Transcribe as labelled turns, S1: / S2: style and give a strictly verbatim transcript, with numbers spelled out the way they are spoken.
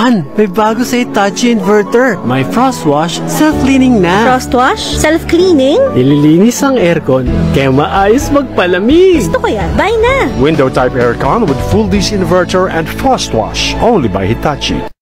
S1: yan! May bago sa Hitachi inverter. May frost wash, self-cleaning na.
S2: Frost wash? Self-cleaning?
S1: Nililinis ang aircon, kaya maayos magpalamig.
S2: Gusto ko yan. Buy na!
S3: Window type aircon with full D C inverter and frost wash. Only by Hitachi.